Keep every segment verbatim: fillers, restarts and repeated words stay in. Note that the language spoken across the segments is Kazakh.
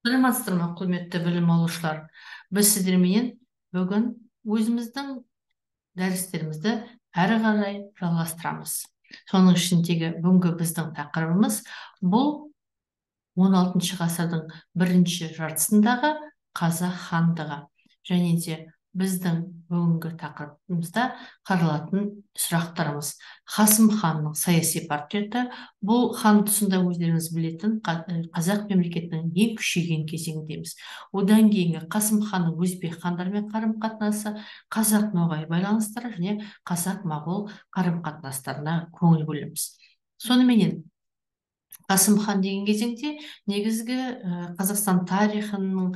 Саламатсыздар ма, құрметті білім алушылар? Біз сіздерменен бүгін өзіміздің дәрістерімізді әрі қарай жалғастырамыз. Соның ішіндегі бүгінгі біздің тақырыбымыз бұл он алтыншы ғасырдың бірінші жартысындағы қазақ хандығы, және де біздің бүгінгі тақырыбымызда қаралатын сұрақтарымыз. Қасым ханның саяси портреті. Бұл хан тұсында өздеріңіз білетін қазақ мемлекетінің ең күшейген кезеңіндеміз. Одан кейінгі Қасым ханның өзбек хандармен қарым-қатынасы, қазақ-ноғай байланыстары және қазақ-моғол қарым-қатынастарына көңіл бөлеміз. Соныменен Қасым хан деген кезеңде негізгі Қазақстан тарихының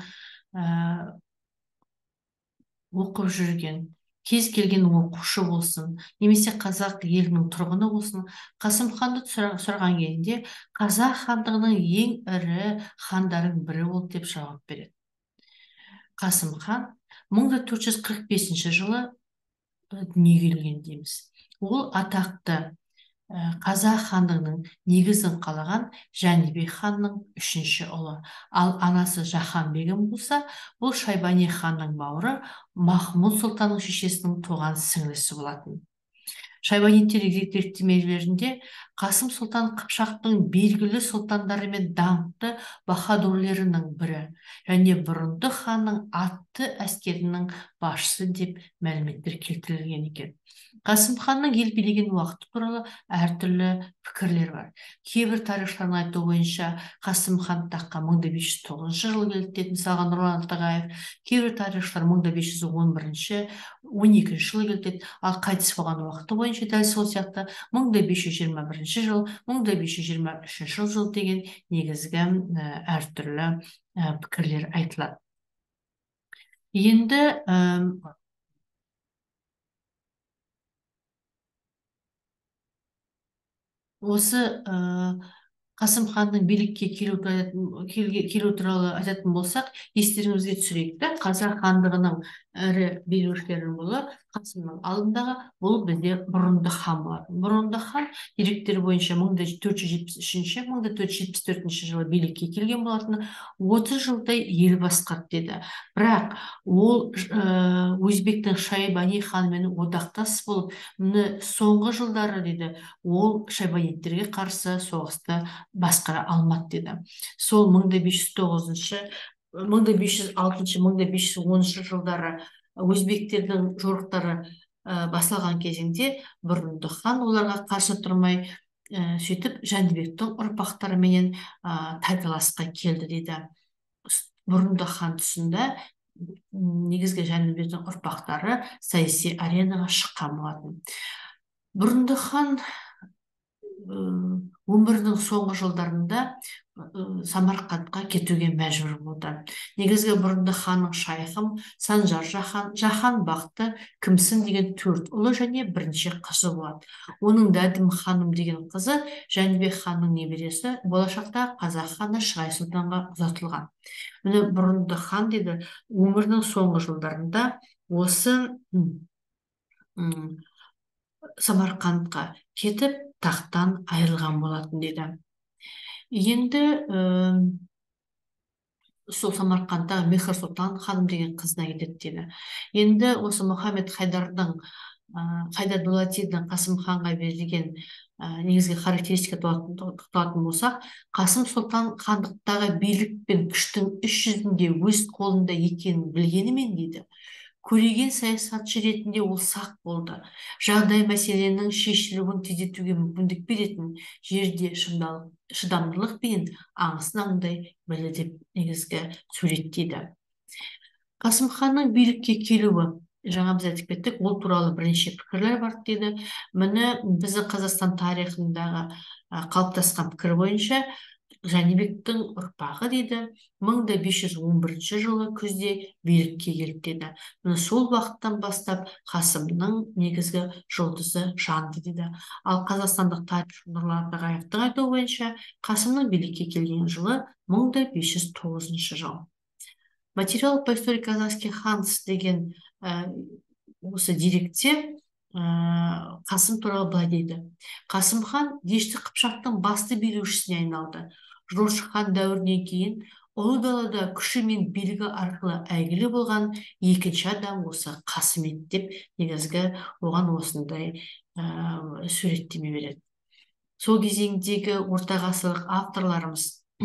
оқып жүрген кез келген оқушы болсын, немесе қазақ елінің тұрғыны болсын, Қасым ханды сұраған кезінде қазақ хандығының ең ірі хандарының бірі болды деп жауап береді. Қасым хан мың төрт жүз қырық бесінші жылы дүниеге келген дейміз. Ол атақты қазақ хандығының негізін қалаған Жәнібек ханның үшінші ұлы. Ал анасы Жаһан бегім болса, бұл Шайбани ханның бауыры Махмұд сұлтанның шешесінің туған сіңлісі болатын. Шайбани деректемелерінде Қасым сұлтан Қыпшақтың белгілі сұлтандары мен даңқты баһадурлерінің бірі, және бұрындық ханның атты әскерінің басшысы деп мәліметтер келтірілген екен. Қасым ханның ел билеген уақыты туралы әртүрлі пікірлер бар. Кейбір тарихшылардың айтуы бойынша Қасым хан таққа мың бес жүз тоғызыншы жылы келді дейді, мысалға Нұрлан Алтағаев. Кейбір тарихшылар мың бес жүз он бірінші он екінші жылы келді дейді. Ал қайтыс болған уақыты бойынша дәл сол сияқты мың бес жүз жиырма бірінші жыл, мың бес жүз жиырма үшінші жыл деген негізгі әртүрлі пікірлер айтылады. Енді осы Қасым ханның билікке келу туралы айтатын болсақ, естеріңізге түсірейік. Қазақ хандығының ірі билеушілерінің болы Қасымның алдындағы бұл бізде Бұрындық хан болатын. Бұрындық хан деректер бойынша мың төрт жүз жетпіс үшінші мың төрт жүз жетпіс төртінші жылы билікке келген болатын, отыз жылдай ел басқарды деді. Бірақ ол өзбектің Шайбани ханымен одақтас болып, міне соңғы жылдары деді, ол шайбаниттерге қарсы соғысты басқара алмады деді. Сол мың бес жүз тоғызыншы, мың бес жүз алтыншы, мың бес жүз оныншы жылдары өзбектердің жорықтары басылған кезеңде Бұрындық хан оларға қарсы тұрмай, сөйтіп Жәнібектің ұрпақтарыменен тайталасқа келді дейді. Бұрындық хан тұсында негізгі Жәнібектің ұрпақтары саяси аренаға шыққан болатын. Бұрындық хан өмірінің соңғы жылдарында Самарқандқа кетуге мәжбүр болды. Негізгі Бұрындық ханның шайхым Санжар Жаһан, Жаһан бақты Кімсін деген төрт ұлы және бірінші қызы болады. Оның Дәдім ханым деген қызы Жәнібек ханның немересі, болашақта қазақ ханы Шығай сұлтанға ұзатылған. Міне Бұрындық хан деді, өмірінің соңғы жылдарында осы Самарқандқа кетіп, тақтан айырылған болатын деді. Енді сол Самарқандтағы Мехр Сұлтан ханым деген қызына кетеді деді. Енді осы Мұхаммед Хайдардың, Хайдар Дулатидің Қасым ханға берілген негізгі характеристика тоқталатын болсақ, Қасым сұлтан хандықтағы билік пен күштің іс жүзінде өз қолында екенін білгенімен дейді, көреген саясатшы ретінде ол сақ болды. Жағдай мәселенің шешілуін тездетуге мүмкіндік беретін жерде шыдамдылық пен аңысын аңдай білді деп негізгі суреттейді. Қасым ханның билікке келуі, жаңа біз айтып кеттік, ол туралы бірнеше пікірлер бар деді. Міне біздің Қазақстан тарихындағы қалыптасқан пікір бойынша Жәнібектің ұрпағы деді, мың бес жүз он бірінші жылы күзде билікке келді деді. Міне сол уақыттан бастап Қасымның негізгі жұлдызы жанды деді. Ал қазақстандық тарихшы Нұрлан Алтағаевтың айтуы бойынша Қасымның билікке келген жылы мың бес жүз тоғызыншы жыл. Материал по истории казахских ханств деген осы деректе Қасым туралы былай дейді. Қасым хан Дешті Қыпшақтың басты билеушісіне айналды. Жошы хан дәуірінен кейін ұлы далада күші мен билігі арқылы әйгілі болған екінші адам осы Қасым еді деп негізгі оған осындай ә, суреттеме береді. Сол кезеңдегі ортағасырлық авторларымыз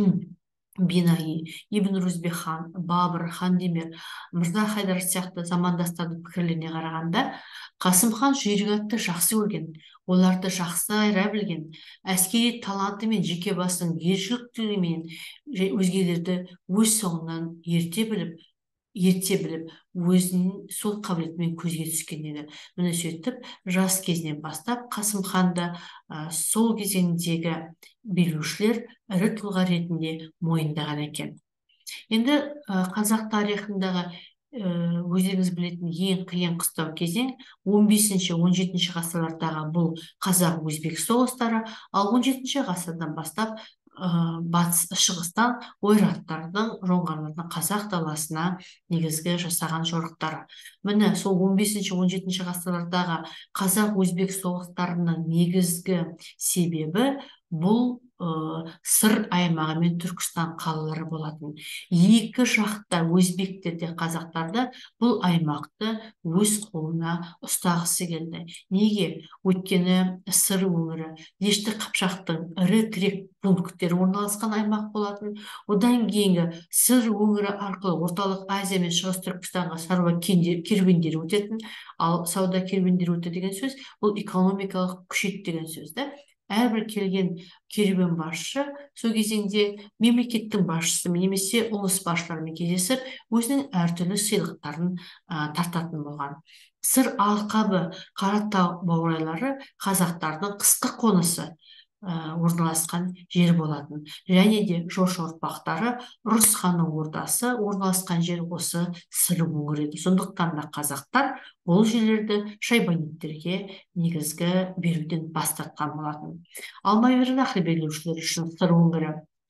Бинаи, Ибн Рузбек хан, Бабыр, Хандемир, Мырза Хайдар сияқты замандастардың пікірлеріне қарағанда, Қасым хан жүйрік атты жақсы көрген, оларды жақсы айыра білген, әскери таланты мен жеке басының ержүректілігімен өзгелерді өз соңынан ерте біліп, ерте біліп, өзінің сол қабілетімен көзге түскен еді. Міне сөйтіп, жас кезінен бастап Қасым ханды ә, сол кезеңдегі билеушілер ірі тұлға ретінде мойындаған екен. Енді ә, қазақ тарихындағы ә, өздеріңіз білетін ең қиын қыстау кезең он бесінші он жетінші ғасырлардағы бұл қазақ-өзбек соғыстары, ал он жетінші ғасырдан бастап ә, батыс шығыстан ойраттардың, жоңғарлардың қазақ даласына негізгі жасаған жорықтары. Міне сол он бесінші он жетінші ғасырлардағы қазақ-өзбек соғыстарының негізгі себебі бұл ә, сыр аймағы мен Түркістан қалалары болатын. Екі жақта өзбектер де қазақтар да бұл аймақты өз қолына ұстағысы келді. Неге? Өйткені сыр өңірі Дешті Қыпшақтың ірі тірек пункттері орналасқан аймақ болатын. Одан кейінгі сыр өңірі арқылы орталық Азия мен шығыс Түркістанға шаруа керуендері өтетін. Ал сауда керуендері өтті деген сөз бұл экономикалық күшейт деген сөз да. Әрбір келген керуен басшы сол кезеңде мемлекеттің басшысымен немесе ұлыс басшыларымен кездесіп, өзінің әртүрлі сыйлықтарын ә, тартатын болған. Сыр алқабы, Қаратау баурайлары қазақтардың қысқы қонысы ә, орналасқан жер болатын. Және де жошы ұрпақтары Ұрыс ханның ордасы орналасқан жер осы сыр өңірі еді. Сондықтан да қазақтар бұл жерлерді шайбаниттерге негізгі беруден бас тартқан болатын. Алмайбергенахр билеушілер үшін сыр өңірі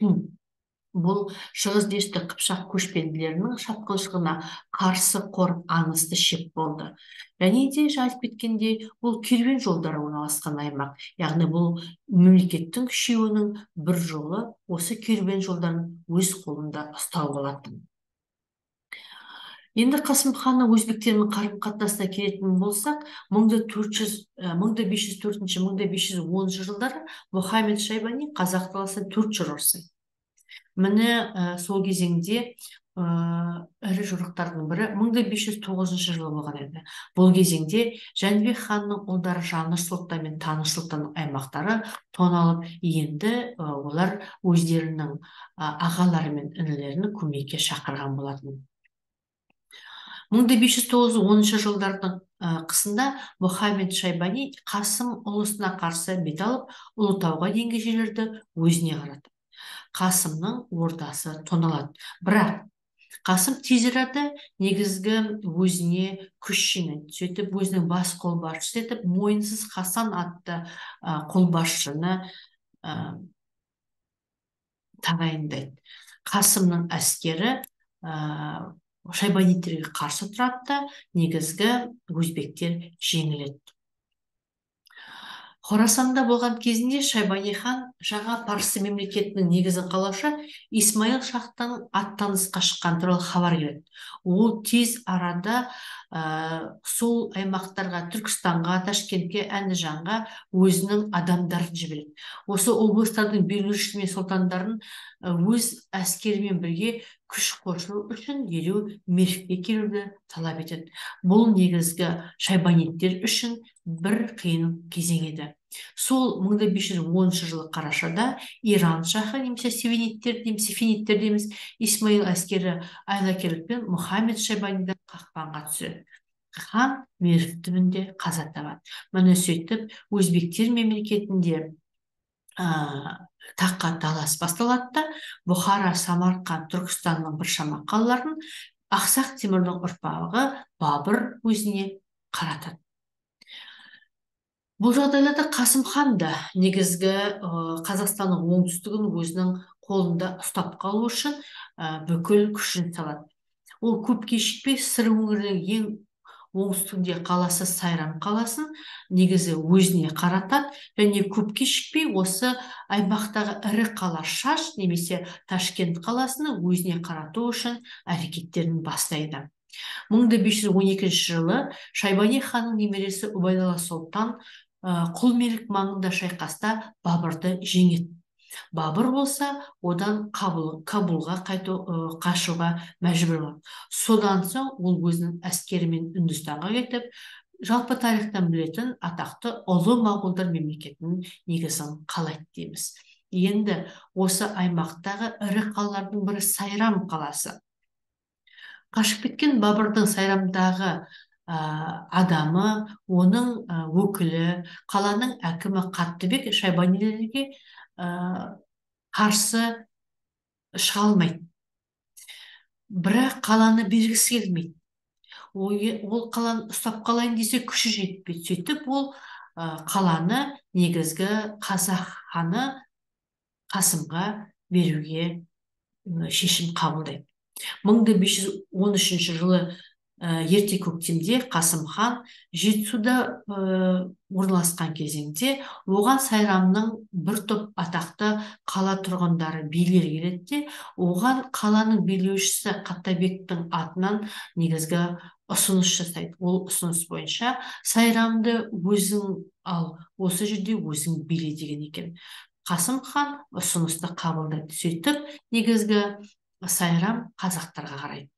бұл шығыс дешті Қыпшақ көшпенділерінің шапқыншылығына қарсы қорып аңызды шеп болды. Және де айтып кеткенде бұл керуен жолдары орналасқан аймақ. Яғни бұл мемлекеттің үшеуінің бір жолы осы керуен жолдарын өз қолында ұстау болатын. Енді Қасым ханның өзбектермен қарым-қатынасына келетін болсақ, мың төрт жүз мың бес жүз төртінші мың бес жүз оныншы жылдары Мұхаммед Шайбани қазақ даласын төрт жыл ұрсын. Міне ә, сол кезеңде ә, ірі жорықтардың бірі мың бес жүз тоғызыншы жылы болған еді. Бұл кезеңде Жәнібек ханның ұлдары Жаныш сұлтан мен Таныш сұлтанның аймақтары тоналып, енді ә, олар өздерінің ә, ағалары мен інілерін көмекке шақырған болатын. мың бес жүз оныншы жылдардың қысында Мұхаммед Шайбани Қасым ұлысына қарсы бет алып, Ұлытауға дейінгі жерлерді өзіне қарады. Қасымның ордасы тоналады. Бірақ Қасым тез арада негізгі өзіне күш жинайды. Сөйтіп өзінің бас қолбасшысы етіп, Мойынсыз Хасан атты қолбасшыны тағайындайды. Қасымның әскері шайбаниттерге қарсы тұрады да, негізгі өзбектер жеңіледі. Хорасанда болған кезінде Шайбани хан жаңа Парсы мемлекетінің негізін қалаушы Исмаил шахтан аттанысқа шыққан туралы хабар келеді. Ол тез арада ә, сол аймақтарға, Түркістанға, Ташкентке, Әндіжанға өзінің адамдарын жібереді. Осы облыстардың билеушілері мен сұлтандарын өз әскерімен бірге күш қосу үшін дереу Мервке келуді талап етеді. Бұл негізгі шайбаниттер үшін бір қиын кезең еді. Сол мың бес жүз оныншы жылы қарашада Иран шахы немесе сефениттер немесе финиттер дейміз, Исмаил әскері айлакерлікпен Мұхаммед Шайбанидан қақпанға түседі. Хан Мерв түбінде қаза табады. Міне сөйтіп өзбектер мемлекетінде ә, таққа талас басталады да, Бұхара, Самарқан, Түркістанның біршама қалаларын Ақсақ Темірдің ұрпағы Бабыр өзіне қаратады. Бұл жағдайларда Қасым хан да негізгі Қазақстанның оңтүстігін өзінің қолында ұстап қалу үшін бүкіл күшін салады. Ол көп кешікпей сыр өңірінің ең оңтүстігінде қаласы Сайрам қаласын негізі өзіне қаратады, және көп кешікпей осы аймақтағы ірі қала Шаш немесе Ташкент қаласını өзіне қарату үшін әрекеттерін бастайды. мың бес жүз он екінші жылы Шайбани ханның немересі Убайдолла Сұлтан Құлмелік маңында шайқаста Бабырды жеңеді. Бабыр болса, одан Кабул, Кабулға қайту, қашуға мәжбүр болады. Содан соң ол өзінің әскерімен Үндістанға кетіп, жалпы тарихтан білетін атақты ұлы моғолдар мемлекетінің негізін қалайды дейміз. Енді осы аймақтағы ірі қалалардың бірі Сайрам қаласы. Қашып кеткен Бабырдың Сайрамдағы адамы, оның өкілі, қаланың әкімі Қаттыбек Шайбанилерге қарсы шыға алмайды. Бірақ қаланы бергісі келмейді. Ол қаланы ұстап қалайын десе күші жетпейді. Сөйтіп ол қаланы негізгі қазақ ханы Қасымға беруге шешім қабылдайды. мың бес жүз он үшінші жылы ерте көктемде Қасым хан Жетісуда орналасқан кезеңде оған Сайрамның бір топ атақты қала тұрғындары билер келеді, оған қаланың билеушісі Қаттабектің атынан негізгі ұсыныс жасайды. Ол ұсыныс бойынша Сайрамды өзің ал, осы жерде өзің биле деген екен. Қасым хан ұсынысты қабылдайды. Сөйтіп негізгі Сайрам қазақтарға қарайды.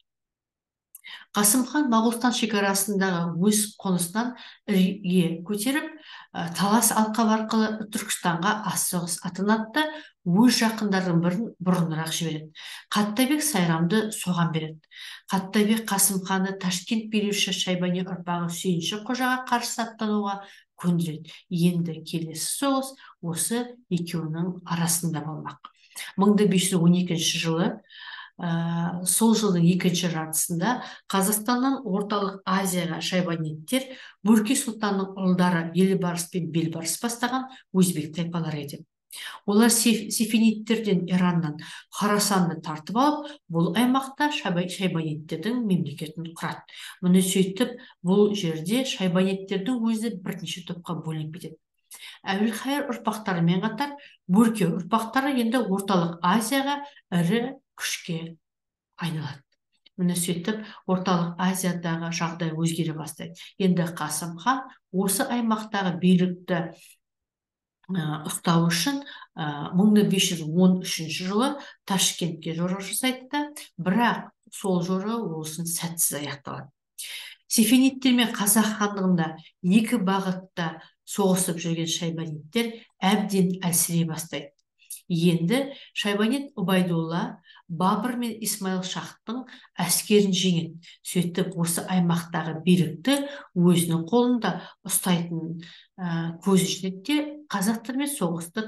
Қасым хан Моғолстан шекарасындағы өз қонысынан ірге көтеріп, талас алқап арқылы Түркістанға асығыс аттанады, өз жақындардың бірін бұрынырақ жібереді. Қаттабек Сайрамды соған береді. Қаттабек Қасым ханды Ташкент билеуші Шайбани ұрпағы Сүйінші қожаға қарсы аттануға көндіреді. Енді келесі соғыс осы екеуінің арасында болмақ. мың бес жүз он екінші жылы сол жылдың екінші жартысында Қазақстаннан орталық Азияға шайбанидтер Бөрке сұлтанның ұлдары Елбарыс пен Белбарыс бастаған өзбек тайпалары еді. Олар сефенидтерден Ираннан Хорасанды тартып алып, бұл аймақта шайбанидтердің мемлекетін құрады. Мұны сөйтіп, бұл жерде шайбанидтердің өзі бірнеше топқа бөлініп кетеді. Әбілхайыр ұрпақтарымен қатар Бөрке ұрпақтары енді орталық Азияға ірі күшке айналады. Мұны сөйтіп, орталық Азиядағы жағдай өзгере бастайды. Енді Қасым хан осы аймақтағы билікті ұстау үшін мың бес жүз он үшінші жылы Ташкентке жорық жасайды, бірақ сол жорығы осының сәтсіз аяқталады. Сефенидтер мен Қазақ хандығында екі бағытта соғысып жүрген шайбанидтер әбден әлсірей бастайды. Енді Шайбанид Убайдолла Бабыр мен Исмаил Шахтың әскерін жеңеді. Сөйтіп, осы аймақтағы билікті өзінің қолында ұстайтын көзі жетеді, қазақтармен соғысты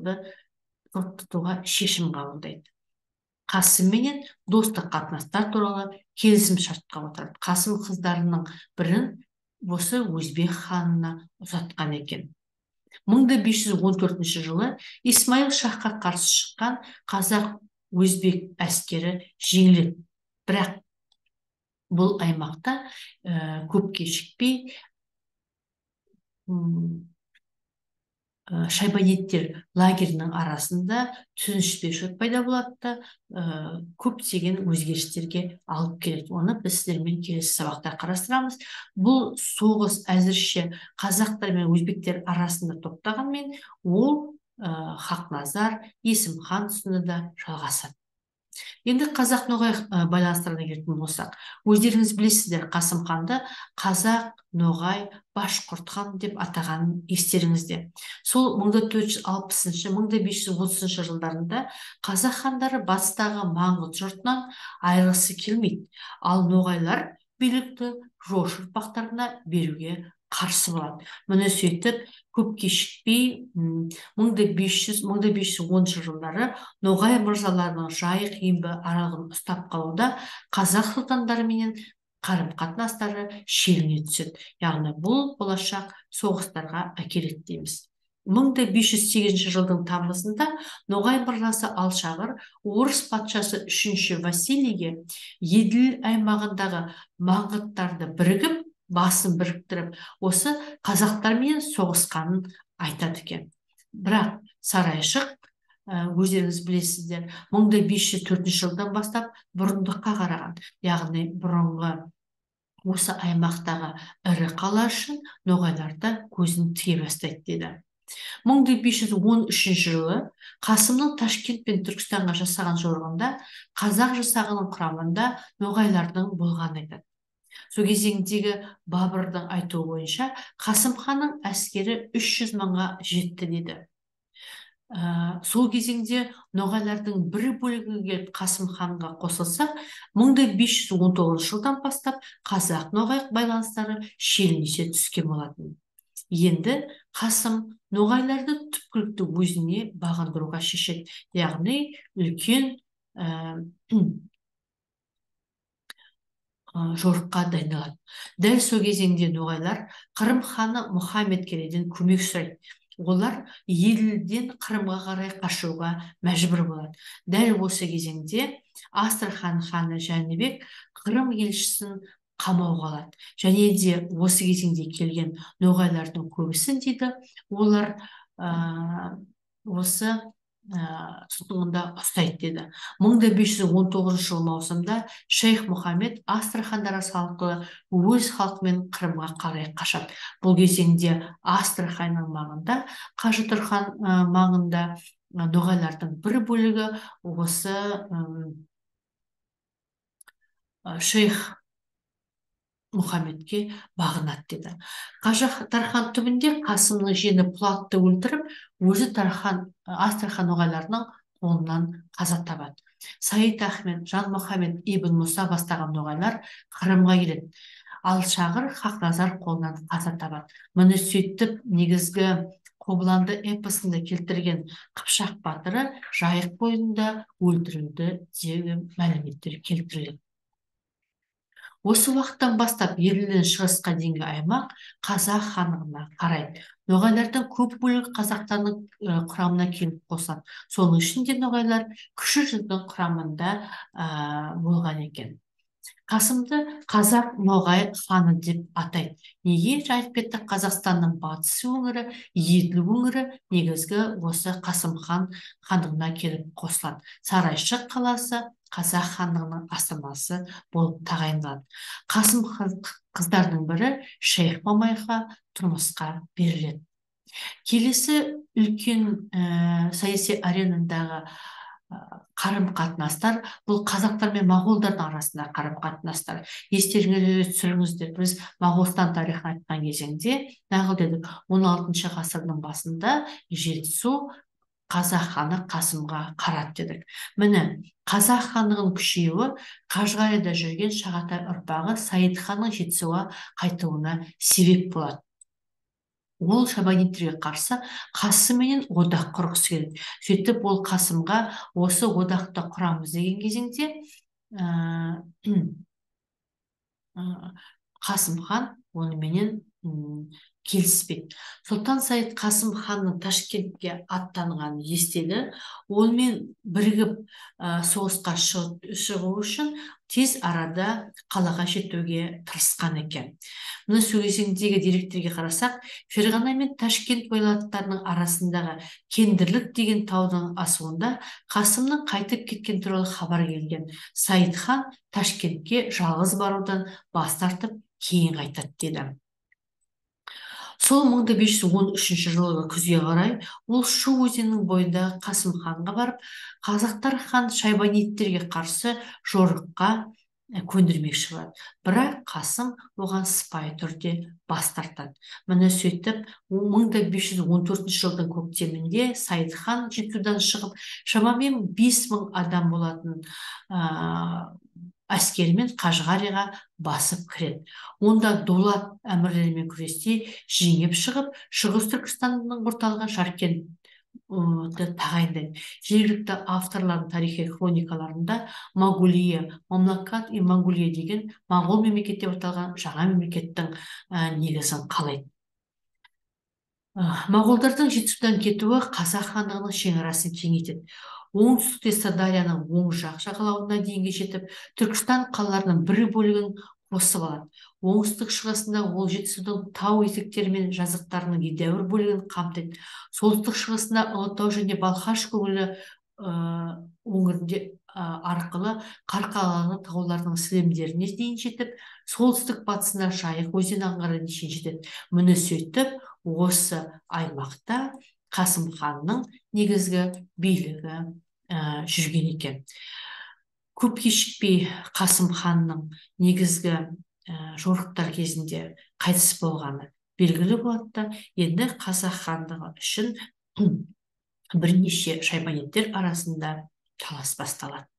тоқтатуға шешім қабылдайды. Қасымменен достық қатынастар туралы келісім шартқа отырады. Қасым қыздарының бірін осы өзбек ханына ұзатқан екен. мың бес жүз он төртінші жылы Исмаил Шахқа қарсы шыққан қазақ өзбек әскері жеңіледі. Бірақ бұл аймақта көп кешікпей шайбанидтер лагерінің арасында түсініспеушілік пайда болады, көптеген өзгерістерге алып келеді. Оны біз сіздермен келесі сабақта қарастырамыз. Бұл соғыс әзірше қазақтар мен өзбектер арасында тоқтағанмен, ол Хақназар, Есім хан тұсында жалғасады. Енді қазақ ноғай байланыстарына келетін болсақ, өздеріңіз білесіздер, Қасым ханды қазақ, ноғай, башқұрт хан деп атаған естеріңізде. Сол мың төрт жүз алпысыншы мың бес жүз отызыншы жылдарында қазақ хандары батыстағы Маңғыт жұртынан айырылғысы келмейді, ал ноғайлар билікті жошы ұрпақтарына беруге қарсы болады. Мұны сөйтіп, көп кешікпей мың бес жүз оныншы жылдары ноғай мырзаларының жайық ембі аралығын ұстап қалуда қазақ сұлтандарыменен қарым-қатынастары шиелене түседі. Яғни бұл болашақ соғыстарға әкеледі дейміз. мың бес жүз сегізінші жылдың тамызында ноғай мырзасы Алшағыр орыс патшасы үшінші Василийге Еділ аймағындағы маңғыттарды бірігіп, басын біріктіріп осы қазақтармен соғысқанын айтады екен. Бірақ сарайшық, өздеріңіз білесіздер, мың бес жүз төртінші жылдан бастап бұрындыққа қараған, яғни бұрынғы осы аймақтағы ірі қала үшін ноғайларда көзін тие бастайды деді. мың бес жүз он үшінші жылы Қасымның Ташкент пен Түркістанға жасаған жорығында қазақ жасағының құрамында ноғайлардың болғанын айтады. Сол кезеңдегі Бабырдың айтуы бойынша Қасым ханның әскері үш жүз мыңға жетті деді. Ә, сол кезеңде ноғайлардың бір бөлігі келіп Қасым ханға қосылса, мың бес жүз он тоғызыншы жылдан бастап қазақ-ноғай байланыстары шиеленісе түскен болатын. Енді Қасым ноғайларды түпкілікті өзіне бағындыруға шешеді, яғни үлкен ә, жорыққа дайындалады. Дәл сол кезеңде ноғайлар Қырым ханы Мұхаммед Керейден көмек сұрайды. Олар Еділден Қырымға қарай қашуға мәжбүр болады. Дәл осы кезеңде Астрахан ханы Жәнібек Қырым елшісін қамауға алады. Және де осы кезеңде келген ноғайлардың көбісін дейді, олар ә, осы тұтқында ұстайды деді. мың бес жүз он тоғызыншы жыл маусымда Шейх Мұхаммед Астрахандар арқылы өз халқымен Қырымға қарай қашады. Бұл кезеңде Астраханның маңында, Қажытұрхан маңында ноғайлардың бір бөлігі осы Шейх Мұхаммедке бағынады деді. Қажы Тархан түбінде Қасымның жиені Пұлатты өлтіріп, өзі Тархан Астрахан ноғайларының қолынан қаза табады. Саид Ахмет, Жан Мұхаммед ибн Мұса бастаған ноғайлар Қырымға келеді. Ал Шағыр Хақназар қолынан қаза табады. Мұны сөйтіп негізгі Қобыланды эпосында келтірген Қыпшақ батыры Жайық бойында өлтірілді деген мәліметтер келтіріледі. Осы уақыттан бастап Еділден шығысқа дейінгі аймақ қазақ хандығына қарайды. Ноғайлардың көп бөлігі қазақтардың құрамына келіп қосылады. Соның ішінде ноғайлар кіші жүздің құрамында болған екен. Қасымды қазақ ноғай ханы деп атайды. Неге? Жәнібекті Қазақстанның батыс өңірі, Еділ өңірі негізгі осы Қасым хан хандығына келіп қосылады. Сарайшық қаласы қазақ хандығының астанасы болып тағайындалады. Қасым қыздардың бірі Шейх Мамайға тұрмысқа беріледі. Келесі үлкен ә, саяси аренандағы қарым-қатынастар бұл қазақтар мен моғолдардың арасында қарым-қатынастар. Естеріңізге түсіріңіздер, біз Моғолстан тарихын айтқан кезеңде нағыл дедік, он алтыншы ғасырдың басында Жетісу қазақ ханы Қасымға қарады дедік. Міне, қазақ хандығының күшеюі Қашғарияда жүрген Шағатай ұрпағы Саид ханның Жетісуға қайтуына себеп болады. Ол шабаниттерге қарсы Қасымменен одақ құрғысы келеді. Сөйтіп ол Қасымға осы одақты құрамыз деген кезеңде ә, ә, Қасым хан оныменен келіспейді. Сұлтан Саид Қасым ханның Ташкентке аттанғанын естеді. Онымен бірігіп ә, соғысқа шығу үшін тез арада қалаға жетуге тырысқан екен. Мұны сол кезеңдегі деректерге қарасақ, Ферғана мен Ташкент уайлаттарының арасындағы Кендірлік деген таудың асуында Қасымның қайтып кеткен туралы хабар келген. Саид хан Ташкентке жалғыз барудан бас тартып кейін қайтады деді. Сол мың бес жүз он үшінші жылғы күзге қарай ол Шу өзенінің бойындағы Қасым ханға барып, қазақтар хан шайбаниттерге қарсы жорыққа көндірмекші болады. Бірақ Қасым оған сыпайы түрде бас тартады. Міне сөйтіп мың бес жүз он төртінші жылдың көктемінде Саид хан Жетісудан шығып, шамамен бес мың адам болатын әскерімен Қашғарияға басып кіреді. Онда Дулат әмірлерімен күресте жеңіп шығып, Шығыс Түркістанның орталығы Жаркентті тағайындайды. Жергілікті авторлардың тарихи хроникаларында Монғолия, Мамлакат и Монғолия деген моңғол мемлекетте орталған жаңа мемлекеттің негізін қалайды. Моғолдардың Жетісудан кетуі қазақ хандығының шекарасын кеңейтеді. Оңтүстікте Сырдарияның оң жақ жағалауына дейінге жетіп, Түркістан қалаларының бір бөлігін қосып алады. Оңтүстік шығысында ол Жетісудың тау етектері мен жазықтарының едәуір бөлігін қамтиды. Солтүстік шығысында Ұлытау және Балқаш көлі ә, өңірінде ә, арқылы Қарқаралы тауларының сілемдеріне дейін жетіп, солтүстік батысында Жайық өзені аңғарына дейін жетеді. Міне сөйтіп, осы аймақта Қасым ханның негізгі билігі ә, жүрген екен. Көп кешікпей Қасым ханның негізгі ә, жорықтар кезінде қайтыс болғаны белгілі болады да, енді Қазақ хандығы үшін бірнеше шайбанидтер арасында талас басталады.